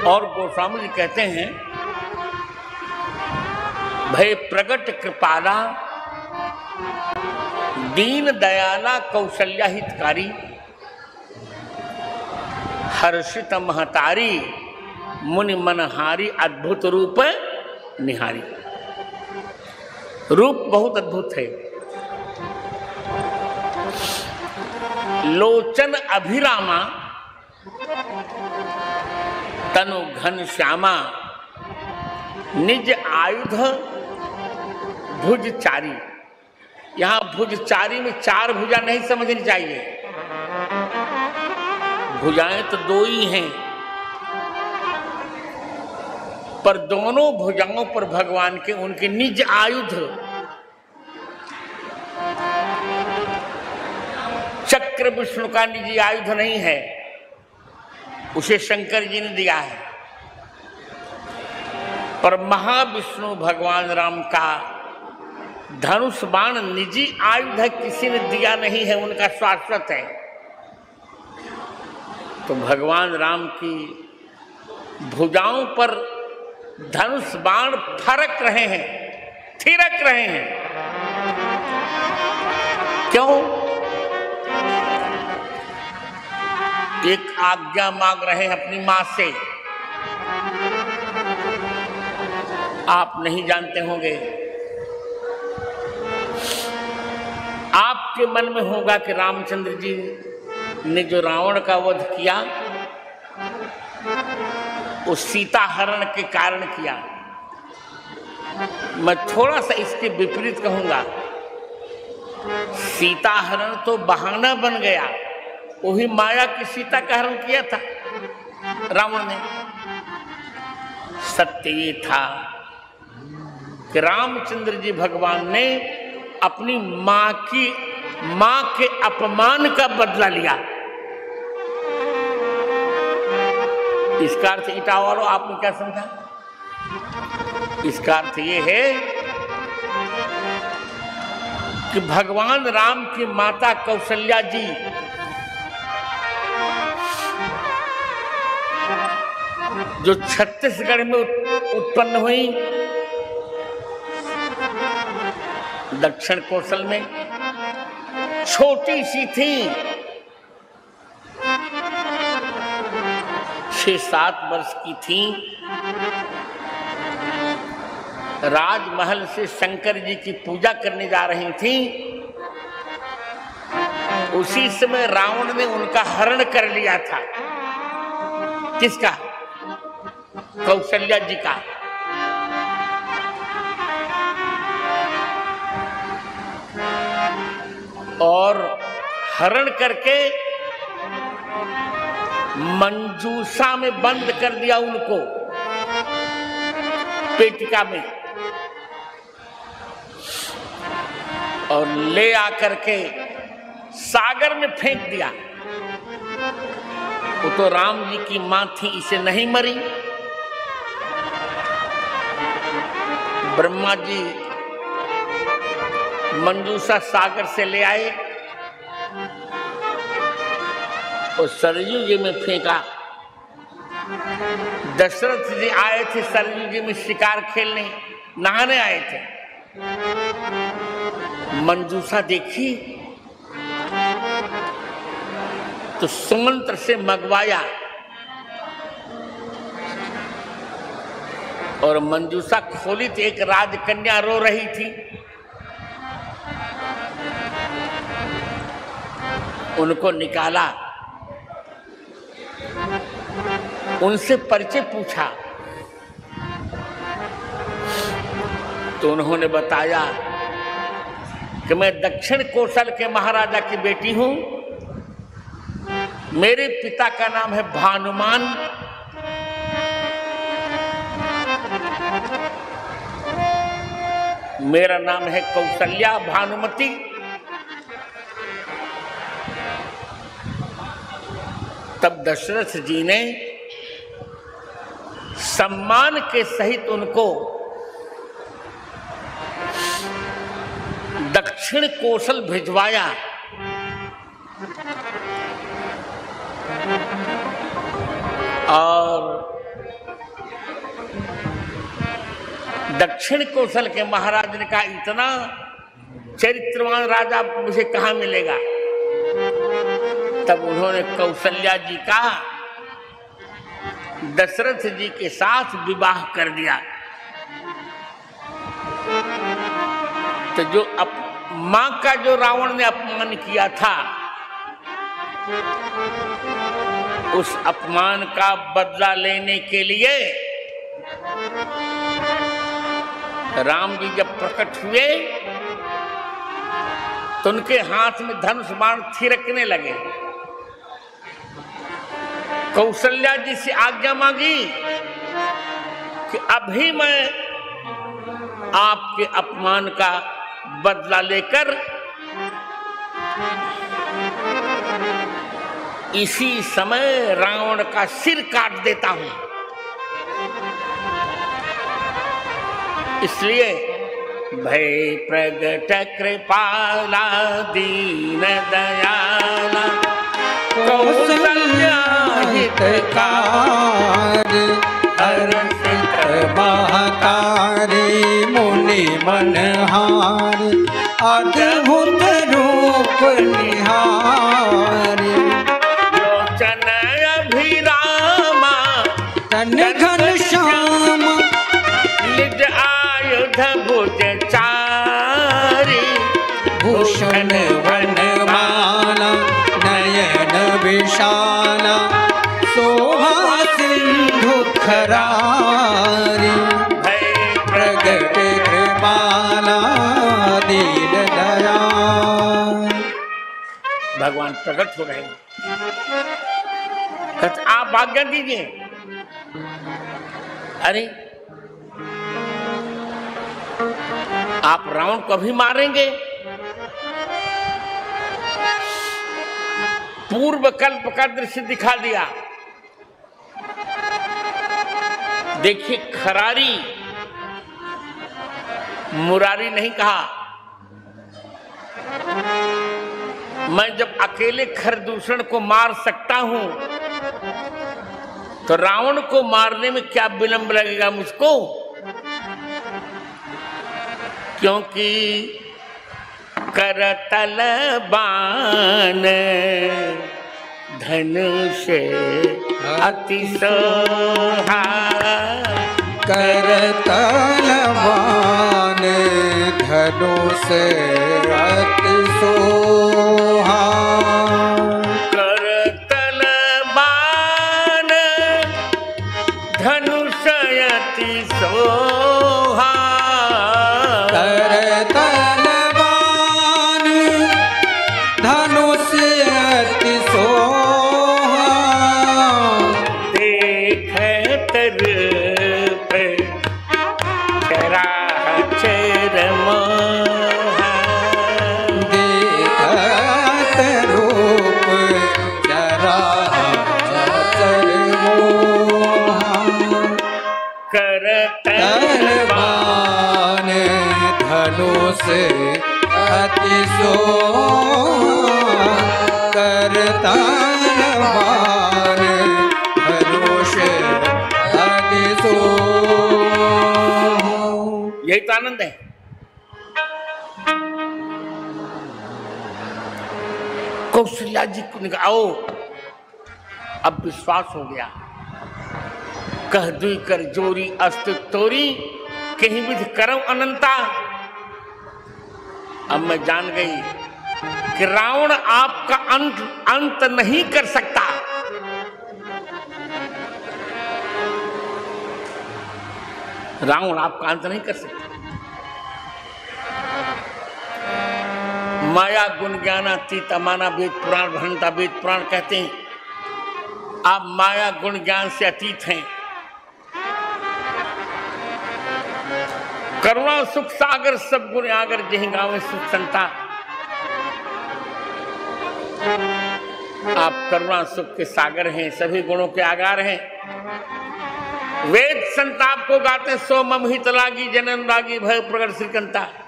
और गोस्वामी जी कहते हैं, भय प्रगट कृपाला दीन दयाला कौशल्या हितकारी हर्षित महतारी मुनि मनहारी अद्भुत रूप निहारी। रूप बहुत अद्भुत है। लोचन अभिरामा तनु घन श्यामा निज आयुध भुजचारी। यहां भुजचारी में चार भुजा नहीं समझनी चाहिए, भुजाएं तो दो ही हैं, पर दोनों भुजाओं पर भगवान के उनके निज आयुध, चक्र विष्णु का निजी आयुध नहीं है, उसे शंकर जी ने दिया है, पर महाविष्णु भगवान राम का धनुष बाण निजी आयुध है, किसी ने दिया नहीं है, उनका शाश्वत है। तो भगवान राम की भुजाओं पर धनुष बाण फरक रहे हैं, थिरक रहे हैं। क्यों? एक आज्ञा मांग रहे हैं अपनी मां से। आप नहीं जानते होंगे, आपके मन में होगा कि रामचंद्र जी ने जो रावण का वध किया वो सीता हरण के कारण किया। मैं थोड़ा सा इसके विपरीत कहूंगा, सीता हरण तो बहाना बन गया, वही माया की सीता का हरण किया था रावण ने। सत्य ये था कि रामचंद्र जी भगवान ने अपनी मां के अपमान का बदला लिया। इसका अर्थ ईटा वालों आपने क्या समझा? इसका अर्थ ये है कि भगवान राम की माता कौशल्या जी जो छत्तीसगढ़ में उत्पन्न हुई, दक्षिण कौशल में, छोटी सी थी, 6-7 वर्ष की थी। राजमहल से शंकर जी की पूजा करने जा रही थी। उसी समय रावण ने उनका हरण कर लिया था। किसका? कौशल्या जी का। और हरण करके मंजूषा में बंद कर दिया उनको, पेटिका में, और ले आकर के सागर में फेंक दिया। वो तो राम जी की मां थी, इसे नहीं मरी। ब्रह्मा जी मंजूषा सागर से ले आए और सरयू जी में फेंका। दशरथ जी आए थे सरयू जी में शिकार खेलने, नहाने आए थे। मंजूषा देखी तो सुमंत्र से मंगवाया और मंजूषा खोली तो एक राजकन्या रो रही थी। उनको निकाला, उनसे परिचय पूछा तो उन्होंने बताया कि मैं दक्षिण कौशल के महाराजा की बेटी हूं, मेरे पिता का नाम है भानुमान, मेरा नाम है कौशल्या भानुमती। तब दशरथ जी ने सम्मान के सहित उनको दक्षिण कौशल भिजवाया। और दक्षिण कौशल के महाराज ने कहा इतना चरित्रवान राजा मुझे कहां मिलेगा। तब उन्होंने कौशल्या जी का दशरथ जी के साथ विवाह कर दिया। तो जो मां का जो रावण ने अपमान किया था, उस अपमान का बदला लेने के लिए राम जी जब प्रकट हुए तो उनके हाथ में धनुष बाण थिरकने लगे। कौशल्या जी से आज्ञा मांगी कि अभी मैं आपके अपमान का बदला लेकर इसी समय रावण का सिर काट देता हूं। इसलिए भय प्रगट कृपाला दीन दयाला कौशल्या हितकार हर्षित महकारी मुनि मनहार अद्भुत रूप निहारी लोचन अभिरामा तन घन श्याम निज आयुध भुज चारी भूषण वनमाला नयन विशाला शोभा सिंधु खरारी प्रगट कृपाला दीन दयाल। भगवान प्रकट हो रहे हैं। आप आज्ञा दीजिए। अरे आप रावण को भी मारेंगे? पूर्व कल्प का दृश्य दिखा दिया। देखिए, खरारी मुरारी नहीं कहा। मैं जब अकेले खरदूषण को मार सकता हूं तो रावण को मारने में क्या विलंब लगेगा मुझको? क्योंकि करतल बाण धनुष अति सोहा करतल बाण धनुष अति सोहा करतल बाण धनुष अति सोहा करतल बाण धनुष अति सोहा देखत रूप चराचर मोहा देखत रूप चराचर मोहा करतल बाण धनुष अति सोहा करतल बाण धनुष अति सोहा। यही तो आनंद है। कौशल्या जी को निकला, आओ अब विश्वास हो गया। कह दुई कर जोरी अस्त तोरी कहीं विध करम अनंता। अब मैं जान गई कि रावण आपका अंत नहीं कर सकता। रावण आपका अंत नहीं कर सकता। माया गुण ज्ञानातीत अमाना वेद पुराण भरंता वेद पुराण कहते हैं आप माया गुण ज्ञान से अतीत हैं। करुणा सुख सागर सब गुण आगर जहीं गावे सुख संता। आप करुणा सुख के सागर हैं, सभी गुणों के आगार हैं। वेद संताप को गाते सो मम हित लागी जनन लागी भय प्रगट श्रीकंता।